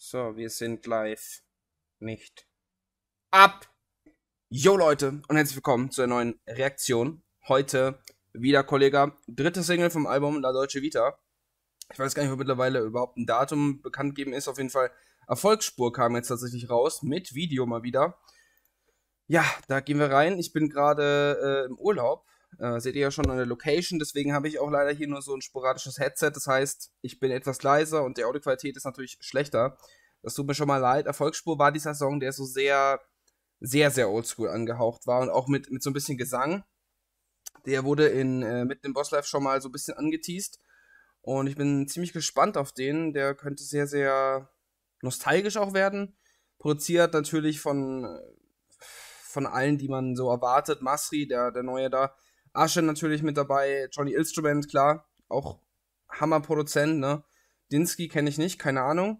So, wir sind live. Nicht. Ab! Jo Leute und herzlich willkommen zu einer neuen Reaktion. Heute wieder, Kollege, dritte Single vom Album La Dolce Vita. Ich weiß gar nicht, ob mittlerweile überhaupt ein Datum bekannt gegeben ist. Auf jeden Fall Erfolgsspur kam jetzt tatsächlich raus, mit Video mal wieder. Ja, da gehen wir rein. Ich bin gerade im Urlaub. Seht ihr ja schon an der Location, deswegen habe ich auch leider hier nur so ein sporadisches Headset. Das heißt, ich bin etwas leiser und die Audioqualität ist natürlich schlechter. Das tut mir schon mal leid. Erfolgsspur war dieser Song, der so sehr, sehr, sehr oldschool angehaucht war und auch mit so ein bisschen Gesang. Der wurde mit dem Boss Life schon mal so ein bisschen angeteased. Und ich bin ziemlich gespannt auf den. Der könnte sehr, sehr nostalgisch auch werden. Produziert natürlich von allen, die man so erwartet. Masri, der Neue da. Asche natürlich mit dabei. Johnny Instrument, klar. Auch Hammerproduzent, ne? Dinsky kenne ich nicht, keine Ahnung.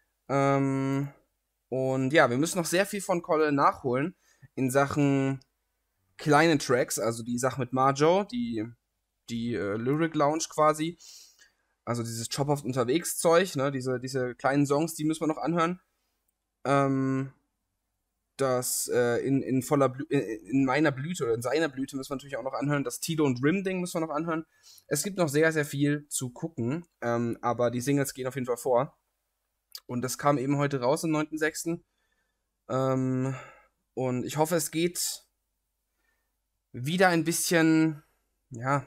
Und ja, wir müssen noch sehr viel von Kolle nachholen in Sachen kleine Tracks, also die Sache mit Marjo, die Lyric Lounge quasi. Also dieses Chop-Off unterwegs Zeug, ne, diese kleinen Songs, die müssen wir noch anhören. Das in meiner Blüte oder in seiner Blüte müssen wir natürlich auch noch anhören. Das Tilo und Rim Ding müssen wir noch anhören. Es gibt noch sehr, sehr viel zu gucken, aber die Singles gehen auf jeden Fall vor. Und das kam eben heute raus am 9.6. Und ich hoffe, es geht wieder ein bisschen, ja,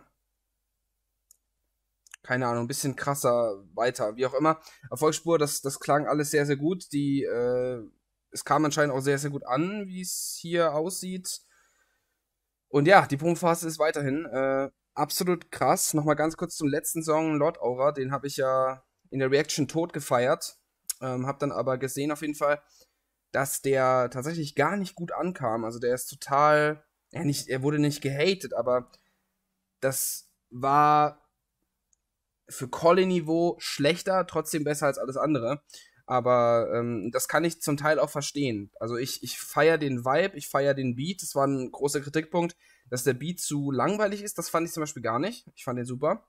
keine Ahnung, ein bisschen krasser weiter, wie auch immer. Erfolgsspur, das klang alles sehr, sehr gut. Es kam anscheinend auch sehr, sehr gut an, wie es hier aussieht. Und ja, die Pumpphase ist weiterhin absolut krass. Nochmal ganz kurz zum letzten Song, Lord Aura. Den habe ich ja in der Reaction tot gefeiert. Hab dann aber gesehen auf jeden Fall, dass der tatsächlich gar nicht gut ankam. Also der ist total, er wurde nicht gehatet, aber das war für Colin-Niveau schlechter, trotzdem besser als alles andere. Aber das kann ich zum Teil auch verstehen. Also ich feiere den Vibe, ich feiere den Beat. Das war ein großer Kritikpunkt, dass der Beat zu langweilig ist. Das fand ich zum Beispiel gar nicht. Ich fand den super.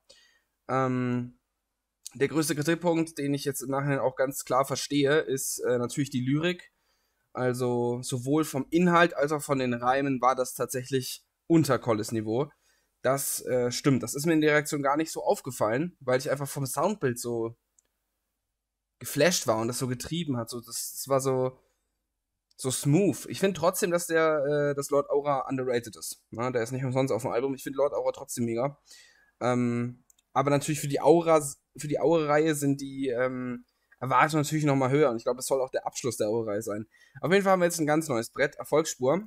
Der größte Kritikpunkt, den ich jetzt im Nachhinein auch ganz klar verstehe, ist natürlich die Lyrik. Also sowohl vom Inhalt als auch von den Reimen war das tatsächlich unter Colles Niveau. Das stimmt. Das ist mir in der Reaktion gar nicht so aufgefallen, weil ich einfach vom Soundbild so geflasht war und das so getrieben hat. So, das war so smooth. Ich finde trotzdem, dass das Lord Aura underrated ist. Na, der ist nicht umsonst auf dem Album. Ich finde Lord Aura trotzdem mega. Aber natürlich für die Aura-Reihe sind die Erwartungen natürlich nochmal höher. Und ich glaube, das soll auch der Abschluss der Aura-Reihe sein. Auf jeden Fall haben wir jetzt ein ganz neues Brett. Erfolgsspur.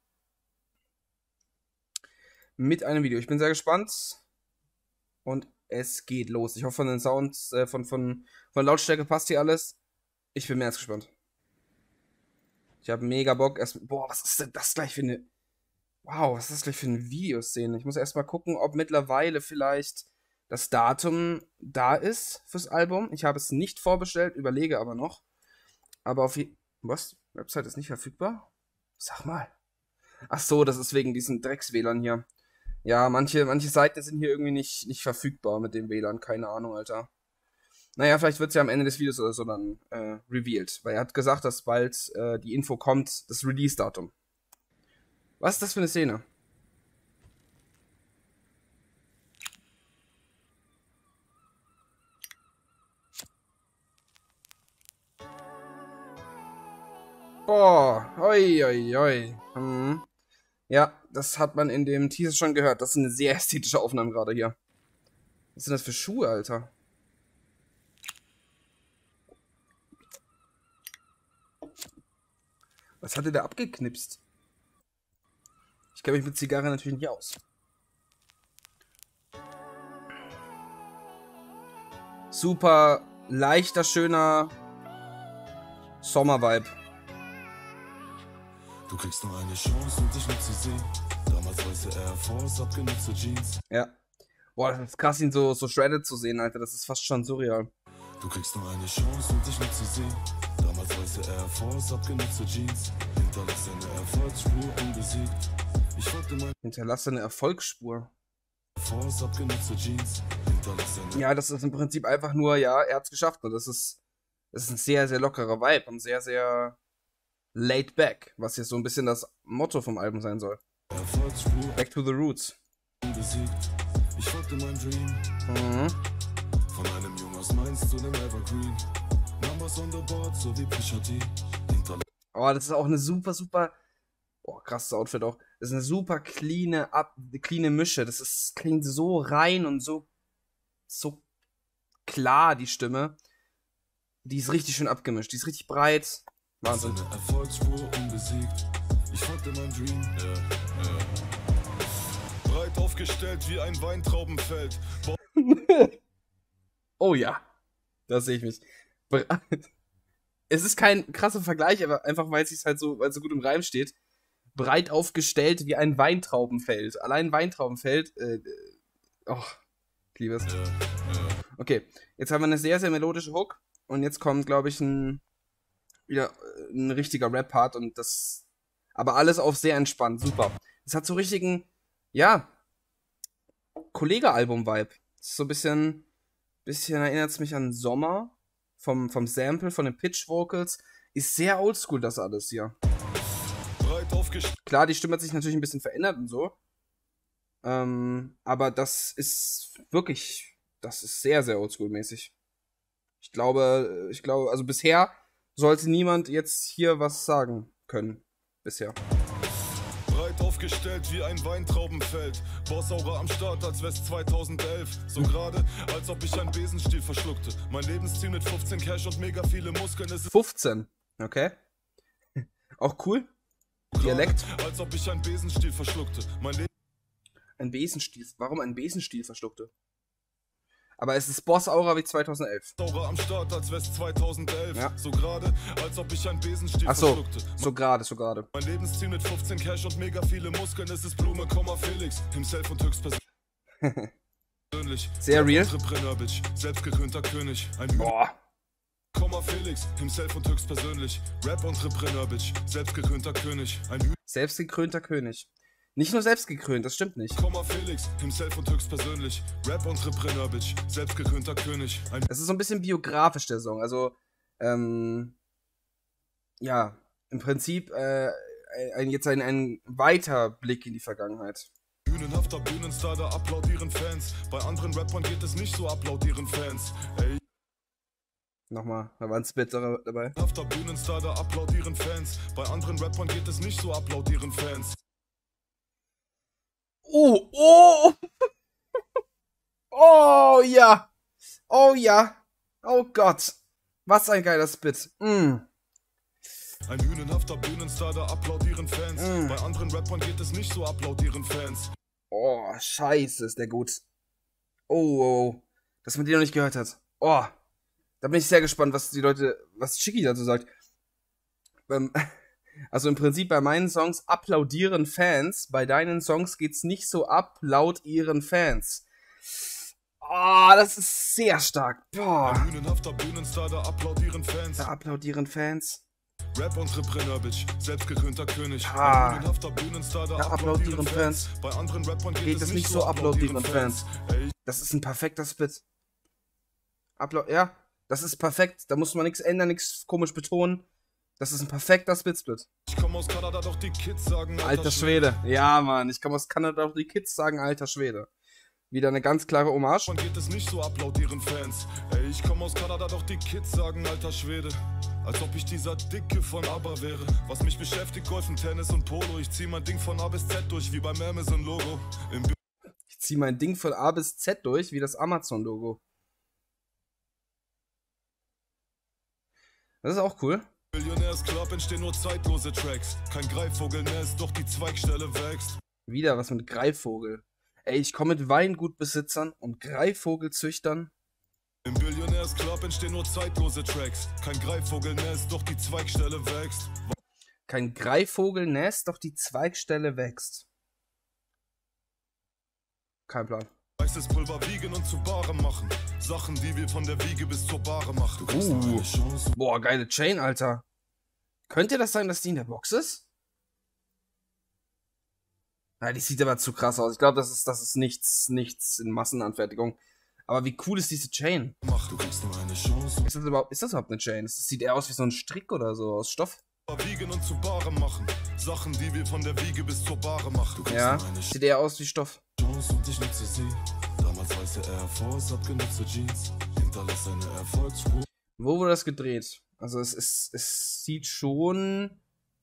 Mit einem Video. Ich bin sehr gespannt. Und es geht los. Ich hoffe, von den Sounds, von Lautstärke passt hier alles. Ich bin mehr als gespannt. Ich habe mega Bock. Boah, was ist denn das gleich für eine... Wow, was ist das gleich für eine Videoszene? Ich muss erstmal gucken, ob mittlerweile vielleicht das Datum da ist fürs Album. Ich habe es nicht vorbestellt, überlege aber noch. Aber was? Website ist nicht verfügbar? Sag mal. Ach so, das ist wegen diesen Drecks-WLAN hier. Ja, manche Seiten sind hier irgendwie nicht verfügbar mit dem WLAN. Keine Ahnung, Alter. Naja, vielleicht wird es ja am Ende des Videos oder so dann revealed. Weil er hat gesagt, dass bald die Info kommt, das Release-Datum. Was ist das für eine Szene? Boah, oi, oi, oi. Ja, das hat man in dem Teaser schon gehört. Das ist eine sehr ästhetische Aufnahme gerade hier. Was sind das für Schuhe, Alter? Was hat der da abgeknipst? Ich kenne mich mit Zigarre natürlich nicht aus. Super leichter, schöner Sommer-Vibe. Du kriegst nur eine Chance und ich nutze sie. Damals weiße Air Force, abgenutzte Jeans. Ja. Boah, das ist krass, ihn so shredded zu sehen, Alter. Das ist fast schon surreal. Du kriegst nur eine Chance und ich nutze sie. Damals weiße Air Force, abgenutzte Jeans. Hinterlasse eine Erfolgsspur, unbesiegt. Ich folgte mal. Hinterlasse eine Erfolgsspur. Force, abgenutzte Jeans. Hinterlasse eine. Ja, das ist im Prinzip einfach nur, ja, er hat's geschafft. Und das ist Es ist ein sehr, sehr lockerer Vibe und sehr, sehr laid back, was jetzt so ein bisschen das Motto vom Album sein soll. Erfolgsspur Back to the roots. unbesiegt. Ich folgte meinem Dream. Mhm. Von einem Jungen aus Mainz zu einem Evergreen. Numbers on the board, so wie Pusha T. Hinterlassen Oh, das ist auch eine super, super. Oh, krasses Outfit auch. Das ist eine super cleane Mische. Klingt so rein und so klar, die Stimme. Die ist richtig schön abgemischt. Die ist richtig breit. Wahnsinn. eine Erfolgsspur unbesiegt. Ich folgte meinem Dream. Breit aufgestellt wie ein Weintraubenfeld. Oh ja. Das sehe ich mich. Es ist kein krasser Vergleich, aber einfach, weil es halt so, weil es so gut im Reim steht. Breit aufgestellt wie ein Weintraubenfeld. Allein Weintraubenfeld, oh, ich liebe es. Okay, jetzt haben wir eine sehr, sehr melodische Hook. Und jetzt kommt, glaube ich, wieder ein richtiger Rap-Part. Und das. Aber alles auf sehr entspannt. Super. Es hat so richtigen, ja, Kollege-Album-Vibe. So ein bisschen erinnert es mich an Sommer. Vom Sample, von den Pitch-Vocals. Ist sehr oldschool, das alles hier. Breit aufgestellt. Klar, die Stimme hat sich natürlich ein bisschen verändert und so. Aber das ist sehr, sehr oldschool-mäßig. Ich glaube, also bisher sollte niemand jetzt hier was sagen können. Bisher. Breit aufgestellt wie ein Weintraubenfeld. Bossaura am Start, als wär's 2011. So gerade, als ob ich einen Besenstiel verschluckte. Mein Lebensziel mit 15 Cash und mega viele Muskeln ist 15, okay. Auch cool. Dialekt. als ob ich einen Besenstiel verschluckte. Mein Ein Besenstiel. Warum ein Besenstiel verschluckte? Aber es ist Boss-Aura wie 2011. Bossaura am Start, als wär's 2011. Ja. So gerade, als ob ich einen Besenstiel Ach so, verschluckte. so gerade. Mein Lebensziel mit 15 Cash und mega viele Muskeln. Es ist Blume, Felix. Himself und höchstpersönlich. Sehr real. Entrepreneur, Bitch. Selbstgekrönter König. Ein Boah. Felix, himself und höchstpersönlich. Rap-Entrepreneur, Bitch. Selbstgekrönter König. Ein Selbstgekrönter König. Nicht nur selbstgekrönt, das stimmt nicht. Felix, himself und höchstpersönlich. Rap-Entrepreneur, Bitch. Selbstgekrönter König. Ein Es ist so ein bisschen biografisch, der Song. Also, ja, im Prinzip ein weiter Blick in die Vergangenheit. bühnenhafter Bühnenstar, da applaudieren Fans. Bei anderen Rappern geht es nicht so, applaudieren Fans. Ey, Nochmal, da war ein Spit dabei. hafter Bühnenstar, da applaudieren Fans. Bei anderen Rappern geht es nicht so, applaudieren Fans. Oh! Oh ja! Oh ja! Oh Gott! Was ein geiler Spit. Ein hünenhafter Bühnenstar, da applaudieren Fans. Bei anderen Rappern geht es nicht so, applaudieren Fans. Oh, scheiße, ist der gut. Oh. Dass man den noch nicht gehört hat. Oh. Da bin ich sehr gespannt, was Chicky dazu sagt. Also im Prinzip bei meinen Songs applaudieren Fans, bei deinen Songs geht's nicht so ab, laut ihren Fans. Oh, das ist sehr stark. Boah. Ein hünenhafter Bühnenstar, da applaudieren Fans. Da applaudieren Fans. Rap-Entrepreneur, Bitch. Selbstgekrönter König. Ah. Ein hünenhafter Bühnenstar, da Da applaudieren Fans. Bei anderen Rappern Geht es nicht so, applaudieren Fans. Ey, Das ist ein perfekter Spit. Ja, das ist perfekt. Da muss man nichts ändern, nichts komisch betonen. Das ist ein perfekter Split. ich komm aus Kanada, doch die Kids sagen Alter Schwede. Ja, Mann. Ich komme aus Kanada, doch die Kids sagen alter Schwede. Wieder eine ganz klare Hommage. Davon geht es nicht so, applaudieren Fans. Ey, ich komm aus Kanada, doch die Kids sagen alter Schwede. Als ob ich dieser Dicke von ABBA wäre. Was mich beschäftigt, Golfen, Tennis und Polo. Ich zieh mein Ding von A bis Z durch, wie beim Amazon-Logo. Im Ich zieh mein Ding von A bis Z durch, wie das Amazon-Logo. Das ist auch cool. Millionärsclub entstehen nur zeitlose Tracks. Kein Greifvogelnest, doch die Zweigstelle wächst. Wieder was mit Greifvogel. Ey, ich komme mit Weingutbesitzern und Greifvogelzüchtern. Im Billionärsclub entstehen nur zeitlose Tracks. Kein Greifvogelnest, doch die Zweigstelle wächst. Kein Greifvogelnest, doch die Zweigstelle wächst. Kein Plan. Weißes Pulver wiegen und zu Bare machen. Sachen, die wir von der Wiege bis zur Bahre machen. Du kriegst noch eine Chance. Boah, geile Chain, Alter. Könnte das sein, dass die in der Box ist? Ja, die sieht aber zu krass aus. Ich glaube, das ist nichts in Massenanfertigung. Aber wie cool ist diese Chain? Mach, du kriegst nur eine Chance. Ist das überhaupt eine Chain? Das sieht eher aus wie so ein Strick oder so aus Stoff. Wiegen und zu Bare machen. Sachen, die wir von der Wiege bis zur Bahre machen. Ja, sieht eher aus wie Stoff. Chance und ich nutze sie. Damals weiße Air Force, hab genutzte Jeans. Hinterlass eine Erfolgsspur. Wo wurde das gedreht? Also es sieht schon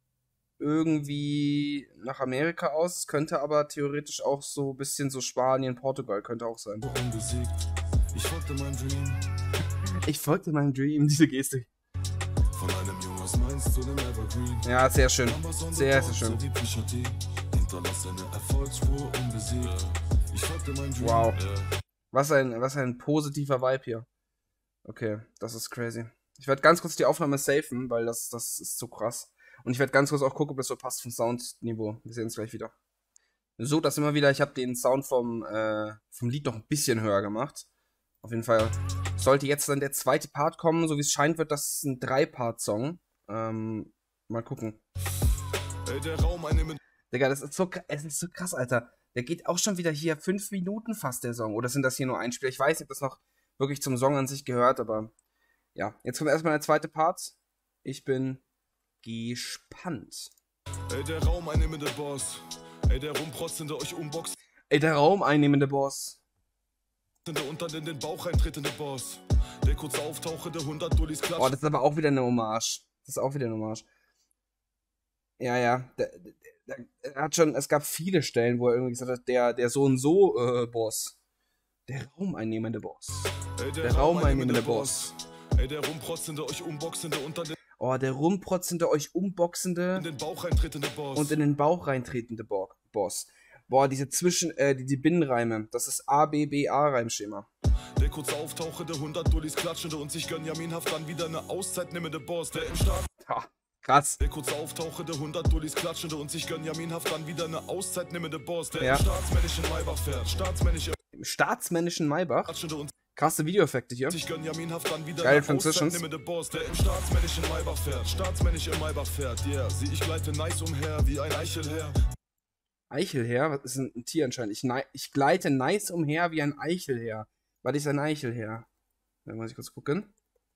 irgendwie nach Amerika aus. Es könnte aber theoretisch auch so ein bisschen so Spanien, Portugal könnte auch sein. Unbesiegt. Ich folgte meinem Dream. Ich folgte meinem Dream, diese Geste. Von einem Jungen aus Mainz zu einem Evergreen. Ja, sehr schön. Sehr, sehr schön. Hinterlass eine Erfolgsspur unbesiegt. Ich folgte meinem Dream. Wow. Was ein positiver Vibe hier. Okay, das ist crazy. Ich werde ganz kurz die Aufnahme safen, weil das ist so krass. Und ich werde ganz kurz auch gucken, ob das so passt vom Soundniveau. Wir sehen uns gleich wieder. So, das immer wieder. Ich habe den Sound vom Lied noch ein bisschen höher gemacht. Auf jeden Fall sollte jetzt dann der zweite Part kommen. So wie es scheint, wird das ein 3-Part-Song. Mal gucken. Ey, der Raum Digga, es ist so krass, Alter. Der geht auch schon wieder hier 5 Minuten fast, der Song. Oder sind das hier nur Einspieler? Ich weiß nicht, ob das noch wirklich zum Song an sich gehört, aber ja. Jetzt kommt erstmal der zweite Part. Ich bin gespannt. Ey, der Raum einnehmende Boss. Ey, der rumprotzende euch unboxt. Ey, der Raum einnehmende Boss. Und dann in den Bauch eintretende Boss. Der kurz auftauchende 100 Dullis klatscht. Oh, das ist aber auch wieder eine Hommage. Das ist auch wieder eine Hommage. Ja. Er hat schon, es gab viele Stellen, wo er irgendwie gesagt hat, der so und so Boss. Der raumeinnehmende Boss. Ey, Der raumeinnehmende Boss. Ey, der rumprotzende euch unboxende unter den Oh, der rumprotzende, euch umboxende in den Bauch eintretende Boss. und in den Bauch reintretende Boss. Boah, diese die Binnenreime, das ist A-B-B-A-Reimschema. Der kurz auftauchende 100 Dullis klatschende und sich gönjaminhaft dann wieder eine Auszeit nehmende Boss. Der im Start. Ha, krass. Der kurz auftauchende 100 Dullis klatschende und sich gönjaminhaft dann wieder eine Auszeit nehmende Boss. Der Ja. im staatsmännischen Maybach fährt. Staatsmännisch Im staatsmännischen Maybach. klatschende und Krasse Videoeffekte hier. sich gönjaminhaft dann wieder Geile eine Transitions. Auszeit nehmende Boss. Der im staatsmännischen Maybach fährt. Staatsmännisch im Maybach fährt. Yeah, sieh ich gleite nice umher wie ein Eichelherr. Eichelherr? Was ist ein Tier anscheinend? Ich gleite nice umher wie ein Eichelherr. Was ist ein Eichelherr? Da muss ich kurz gucken.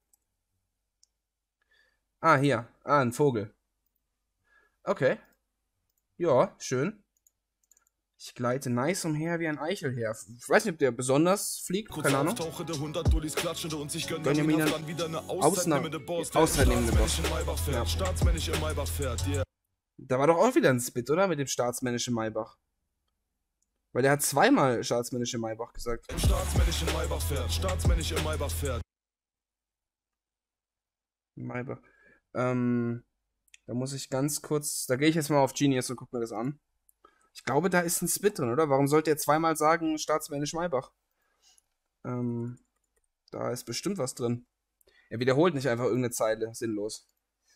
Ah, hier. Ah, ein Vogel. Okay. Ja, schön. Ich gleite nice umher wie ein Eichelherr. Ich weiß nicht, ob der besonders fliegt. Kurz Keine Ahnung. auftauchende 100 Dullis klatschende und sich Gönjamin gönjaminhaft dann wieder eine Auszeit nehmende Boss. Der im Auszeitnehmende Boss. staatsmännischen Maybach fährt. Ja. Staatsmännisch im Maybach fährt. Yeah. Da war doch auch wieder ein Spit, oder? Mit dem staatsmännischen Maybach. Weil der hat zweimal staatsmännische Maybach gesagt. Im staatsmännischen Maybach fährt. Staatsmännisch im Maybach fährt. Maybach. Da muss ich ganz kurz. Da gehe ich jetzt mal auf Genius und guck mir das an. Ich glaube, da ist ein Spit drin, oder? Warum sollte er zweimal sagen, staatsmännisch Maybach? Da ist bestimmt was drin. Er wiederholt nicht einfach irgendeine Zeile, sinnlos.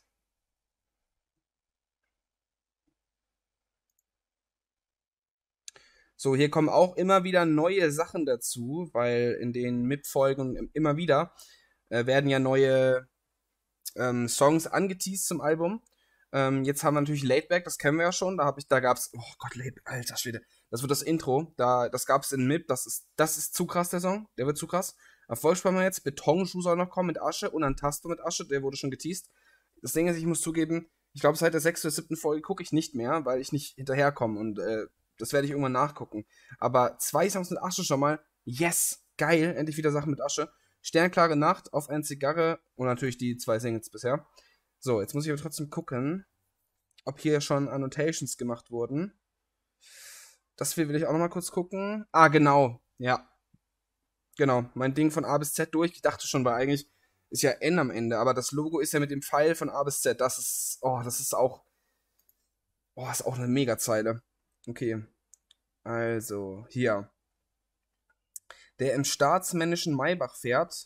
So, hier kommen auch immer wieder neue Sachen dazu, weil in den MIP-Folgen immer wieder werden ja neue Songs angeteased zum Album. Jetzt haben wir natürlich Laidback, das kennen wir ja schon. Da gab's, oh Gott, Laidback, alter Schwede. Das wird das Intro. Das gab's in MIP. Das ist zu krass, der Song. Der wird zu krass. Erfolgsspanner jetzt. Betonschuh soll noch kommen mit Asche. Und Antasto mit Asche. Der wurde schon geteased. Das Ding ist, ich muss zugeben, ich glaube, seit der 6. oder 7. Folge gucke ich nicht mehr, weil ich nicht hinterherkomme. Und das werde ich irgendwann nachgucken. Aber 2 Songs mit Asche schon mal. Yes! Geil. Endlich wieder Sachen mit Asche. Sternklare Nacht, auf eine Zigarre. Und natürlich die 2 Singles bisher. So, jetzt muss ich aber trotzdem gucken, ob hier schon Annotations gemacht wurden. Das will ich auch nochmal kurz gucken. Ah, genau. Ja. Genau. Mein Ding von A bis Z durch. Ich dachte schon, weil eigentlich ist ja N am Ende. Aber das Logo ist ja mit dem Pfeil von A bis Z. Das ist auch eine Mega-Zeile. Okay. Also, hier. Der im staatsmännischen Maybach fährt.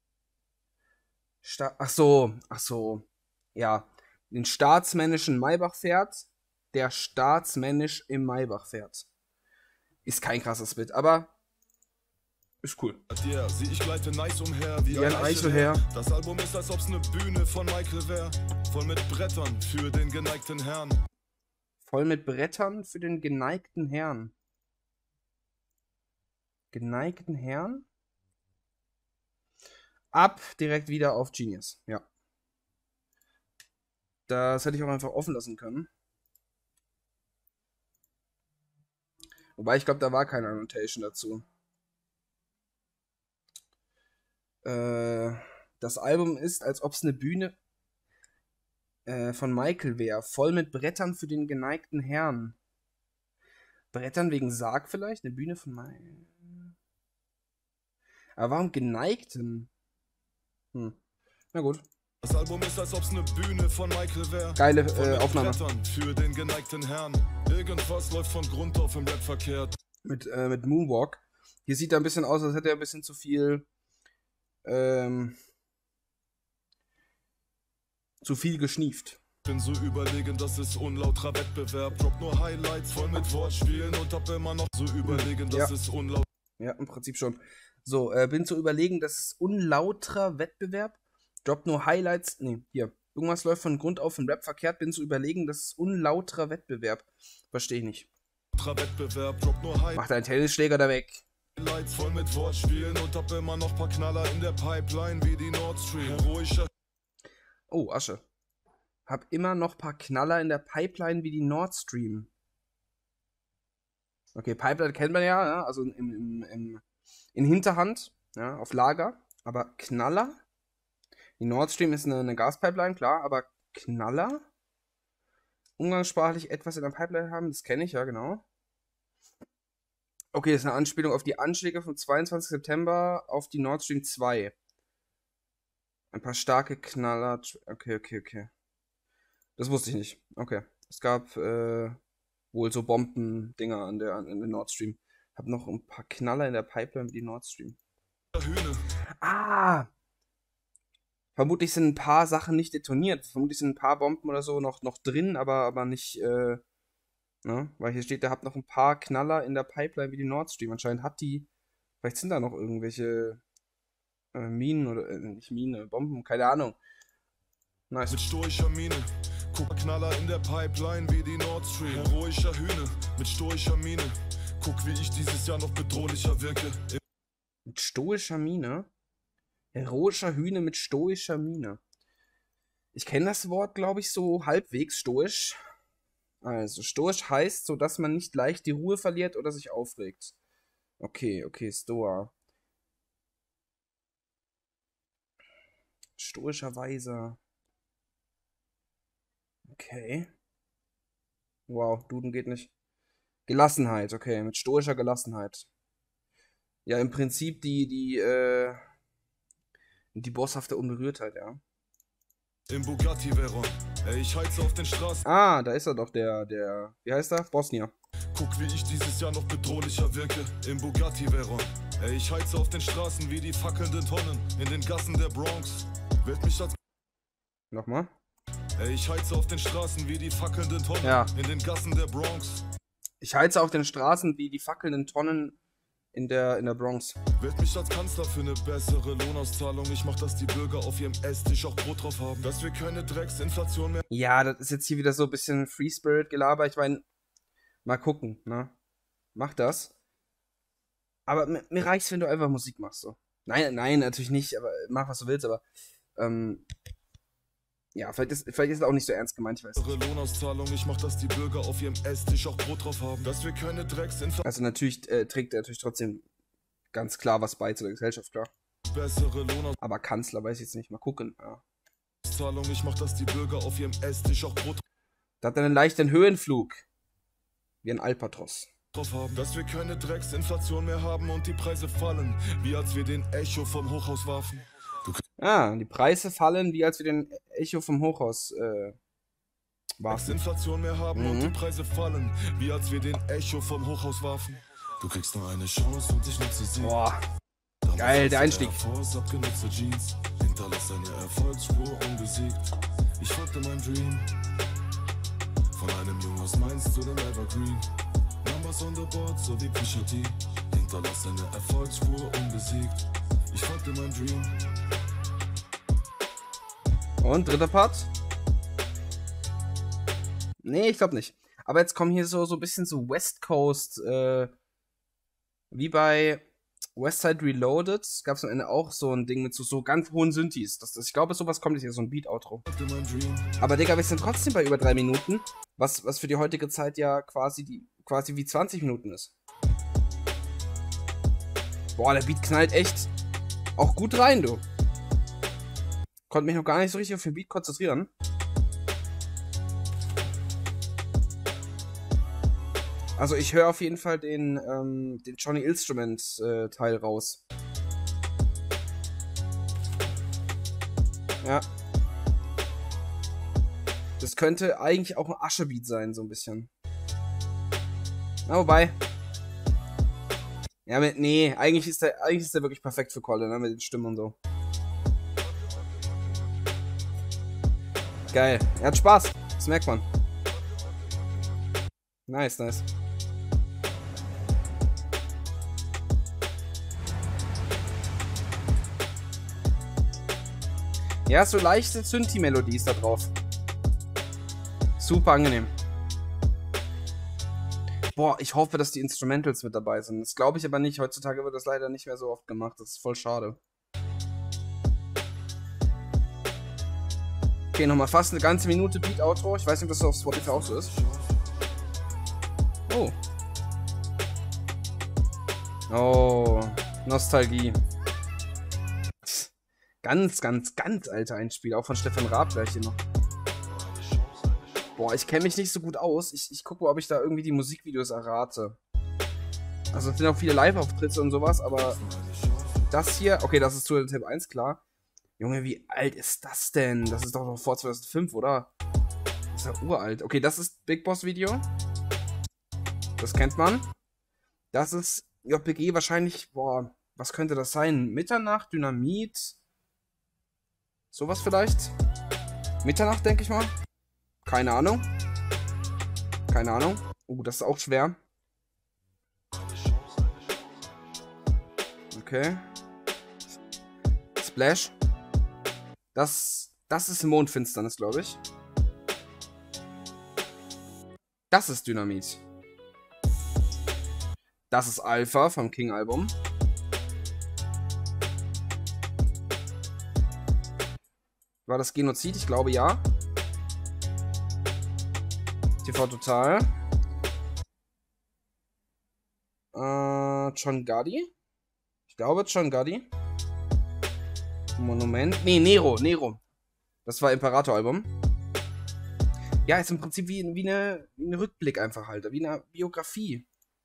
Ach so. Ja, den staatsmännischen Maybach fährt, der staatsmännisch im Maybach fährt. Ist kein krasses Bit, aber ist cool. Yeah, sieh ich gleite nice umher wie ein Eichelherr. Das Album ist, als ob's eine Bühne von Michael wär. Voll mit Brettern für den geneigten Herrn. Voll mit Brettern für den geneigten Herrn. Geneigten Herrn? Ab direkt wieder auf Genius. Ja. Das hätte ich auch einfach offen lassen können. Wobei, ich glaube, da war keine Annotation dazu. Das Album ist, als ob es eine Bühne von Michael wäre. Voll mit Brettern für den geneigten Herrn. Brettern wegen Sarg vielleicht? Eine Bühne von Michael. Aber warum geneigten? Na gut. Das Album ist, als ob es eine Bühne von Michael wäre. Geile Aufnahme. Für den geneigten Herrn. Irgendwas läuft von Grund auf im Rap verkehrt. Mit Moonwalk. Hier sieht er ein bisschen aus, als hätte er ein bisschen zu viel geschnieft. Bin so überlegen, das ist unlauterer Wettbewerb. Drop nur Highlights voll mit Wortspielen und hab immer noch so überlegen, das ist unlaut. Ja, im Prinzip schon. So, bin zu überlegen, das ist unlauterer Wettbewerb. Drop nur Highlights. Nee, hier. Irgendwas läuft von Grund auf im Rap verkehrt. Bin zu überlegen, das ist unlauterer Wettbewerb. Verstehe ich nicht. Wettbewerb, drop nur Highlights. Mach deinen Tennisschläger da weg. Voll mit Wortspielen und hab immer noch paar Knaller in der Pipeline wie die Nord Stream. Heroischer. Oh, Asche. Hab immer noch paar Knaller in der Pipeline wie die Nord Stream. Okay, Pipeline kennt man ja, also in Hinterhand, ja, auf Lager. Aber Knaller? Die Nord Stream ist eine Gaspipeline, klar, aber Knaller? Umgangssprachlich etwas in der Pipeline haben, das kenne ich, ja, genau. Okay, das ist eine Anspielung auf die Anschläge vom 22. September auf die Nord Stream 2. Ein paar starke Knaller. Okay. Das wusste ich nicht. Okay. Es gab wohl so Bombendinger an der Nord Stream. Hab noch ein paar Knaller in der Pipeline wie die Nord Stream. Ah! Vermutlich sind ein paar Sachen nicht detoniert. Vermutlich sind ein paar Bomben oder so noch drin, aber nicht, ne? Weil hier steht, der hat noch ein paar Knaller in der Pipeline wie die Nord Stream. Anscheinend hat die, vielleicht sind da noch irgendwelche Minen oder, nicht Minen, Bomben, keine Ahnung. Nice. Mit stoischer Miene, guck Knaller in der Pipeline wie die Nord Stream. Heroischer Hühne, mit stoischer Miene, guck wie ich dieses Jahr noch bedrohlicher wirke. Mit stoischer Miene? Heroischer Hühne mit stoischer Miene. Ich kenne das Wort, glaube ich, so halbwegs stoisch. Also, stoisch heißt, so dass man nicht leicht die Ruhe verliert oder sich aufregt. Okay, Stoa. Stoischerweise. Okay. Wow, Duden geht nicht. Gelassenheit, okay, mit stoischer Gelassenheit. Ja, im Prinzip die bosshafte Unberührtheit, ja. Im Bugatti Veyron, ey, ich heiz auf den Straßen. Ah, da ist er doch, der, wie heißt er? Bosnier. Guck, wie ich dieses Jahr noch bedrohlicher wirke. Im Bugatti Veyron, ey, ich heiz auf den Straßen wie die fackelnden Tonnen. In den Gassen der Bronx, wird mich als... Nochmal? Ey, ich heiz auf den Straßen wie die fackelnden Tonnen. Ja. In den Gassen der Bronx. Ich heize auf den Straßen wie die fackelnden Tonnen in der Bronx. Wird mich als Kanzler für eine bessere Lohnauszahlung. Ich mach, dass die Bürger auf ihrem Esstisch auch Brot drauf haben. Dass wir keine Drecksinflation mehr... Ja, das ist jetzt hier wieder so ein bisschen Free Spirit Gelaber. Ich meine, mal gucken, ne? Mach das. Aber mir reicht's, wenn du einfach Musik machst, so. Nein, natürlich nicht, aber mach, was du willst, aber, ja, vielleicht ist es auch nicht so ernst gemeint, ich weiß nicht. Lohnauszahlung, ich mach, dass die Bürger auf ihrem Esstisch auch Brot drauf haben. Dass wir keine Drecksinflation... Also natürlich trägt er natürlich trotzdem ganz klar was bei zu der Gesellschaft, klar. Bessere Lohnauszahlung, Aber Kanzler weiß ich jetzt nicht, mal gucken, ja. ich mach, dass die Bürger auf ihrem Esstisch auch Brot Da hat er einen leichten Höhenflug. Wie ein Albatros. drauf haben. Dass wir keine Drecksinflation mehr haben und die Preise fallen, wie als wir den Echo vom Hochhaus warfen. Ah, die Preise fallen, wie als wir den Echo vom Hochhaus warfen. Inflation mehr haben und die Preise fallen, wie als wir den Echo vom Hochhaus warfen. Du kriegst nur eine Chance und ich nutze sie. Boah, geil, der Einstieg. Abgenutzte Jeans, hinterlass eine Erfolgsspur unbesiegt. Ich folgte meinem Dream. Von einem Jungen aus Mainz zu dem Evergreen. Numbers on the board, so wie Pusha T. Hinterlass eine Erfolgsspur unbesiegt. Ich folgte meinem Dream. Und dritter Part? Nee, ich glaube nicht. Aber jetzt kommen hier so ein bisschen so West Coast, wie bei Westside Reloaded gab es am Ende auch so ein Ding mit so ganz hohen Synthes. Ich glaube, sowas kommt jetzt, so ein Beat-Outro. Aber Digga, wir sind trotzdem bei über 3 Minuten, was für die heutige Zeit ja quasi wie 20 Minuten ist. Boah, der Beat knallt echt auch gut rein, du. Konnte mich noch gar nicht so richtig auf den Beat konzentrieren. Also ich höre auf jeden Fall den Johnny Instrument Teil raus. Ja. Das könnte eigentlich auch ein Aschebeat sein, so ein bisschen. Na, wobei. Ja, nee, eigentlich ist der wirklich perfekt für Kolle, ne, mit den Stimmen und so. Geil. Er hat Spaß. Das merkt man. Nice. Ja, so leichte Synthi-Melodie ist da drauf. Super angenehm. Boah, ich hoffe, dass die Instrumentals mit dabei sind. Das glaube ich aber nicht. Heutzutage wird das leider nicht mehr so oft gemacht. Das ist voll schade. Okay, nochmal fast eine ganze Minute Beat-Outro. Ich weiß nicht, ob das auf Spotify auch so ist. Oh. Oh, Nostalgie. Ganz alter Einspieler. Auch von Stefan Raab gleich hier noch. Boah, ich kenne mich nicht so gut aus. Ich gucke mal, ob ich da irgendwie die Musikvideos errate. Also es sind auch viele Live-Auftritte und sowas, aber das hier... Okay, das ist Tour Tape 1, klar. Junge, wie alt ist das denn? Das ist doch noch vor 2005, oder? Das ist ja uralt. Okay, das ist Big Boss Video. Das kennt man. Das ist JPG wahrscheinlich... Boah, was könnte das sein? Mitternacht, Dynamit... Sowas vielleicht? Mitternacht, denke ich mal. Keine Ahnung. Das ist auch schwer. Okay. Splash. Das ist Mondfinsternis, glaube ich. Das ist Dynamit. Das ist Alpha vom King-Album. War das Genozid? Ich glaube ja. TV Total. John Gotti? Ich glaube John Gotti. Monument. Nee, Nero. Das war Imperator-Album. Ja, ist im Prinzip wie eine Rückblick einfach halt. Wie eine Biografie.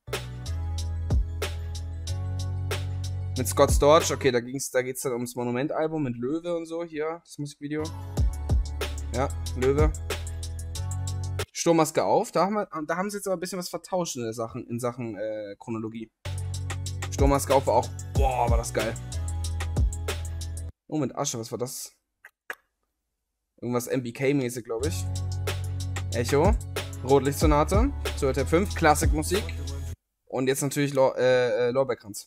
Mit Scott Storch, okay, da geht's dann ums Monument-Album mit Löwe und so, hier, das Musikvideo. Ja, Löwe. Sturmmaske auf, da haben sie jetzt aber ein bisschen was vertauscht in Sachen Chronologie. Sturmmaske auf war auch, boah, war das geil. Oh, mit Asche, was war das? Irgendwas MBK-mäßig, glaube ich. Echo, Rotlichtsonate, Tour Tape 5, Klassikmusik. Und jetzt natürlich Lorbeerkranz.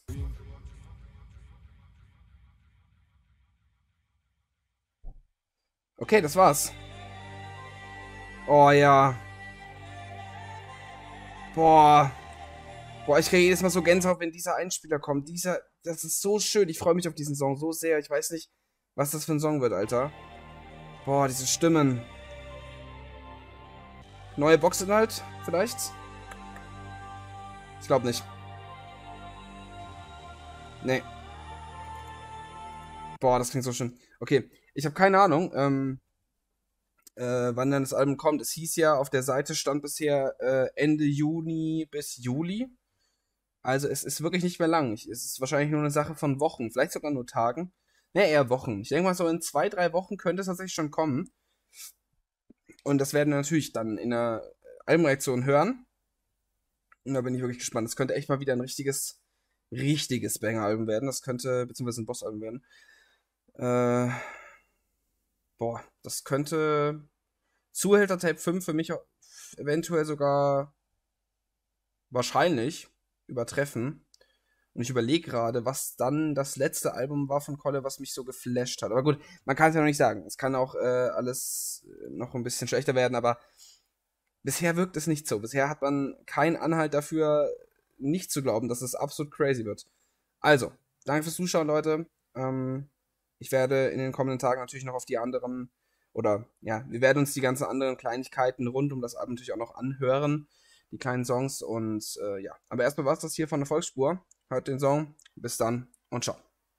Okay, das war's. Oh ja. Boah, ich kriege jedes Mal so Gänsehaut, wenn dieser Einspieler kommt. Das ist so schön. Ich freue mich auf diesen Song so sehr. Ich weiß nicht, was das für ein Song wird, Alter. Boah, diese Stimmen. Neue Boxinhalt, vielleicht? Ich glaube nicht. Nee. Boah, das klingt so schön. Okay, ich habe keine Ahnung, wann dann das Album kommt. Es hieß ja, auf der Seite stand bisher Ende Juni bis Juli. Also es ist wirklich nicht mehr lang. Es ist wahrscheinlich nur eine Sache von Wochen, vielleicht sogar nur Tagen. Ne, eher Wochen. Ich denke mal, so in 2-3 Wochen könnte es tatsächlich schon kommen. Und das werden wir natürlich dann in der Albumreaktion hören. Und da bin ich wirklich gespannt. Das könnte echt mal wieder ein richtiges Banger-Album werden. Das könnte, beziehungsweise ein Boss-Album werden. Boah, das könnte Zuhälter Tape 5 für mich eventuell sogar wahrscheinlich übertreffen. Und ich überlege gerade, was dann das letzte Album war von Kolle, was mich so geflasht hat. Aber gut, man kann es ja noch nicht sagen. Es kann auch alles noch ein bisschen schlechter werden, aber bisher wirkt es nicht so. Bisher hat man keinen Anhalt dafür, nicht zu glauben, dass es absolut crazy wird. Also, danke fürs Zuschauen, Leute. Ich werde in den kommenden Tagen natürlich noch auf die anderen, oder ja, wir werden uns die ganzen anderen Kleinigkeiten rund um das Album natürlich auch noch anhören, die kleinen Songs und ja. Aber erstmal war es das hier von der Volksspur. Hört den Song. Bis dann und ciao.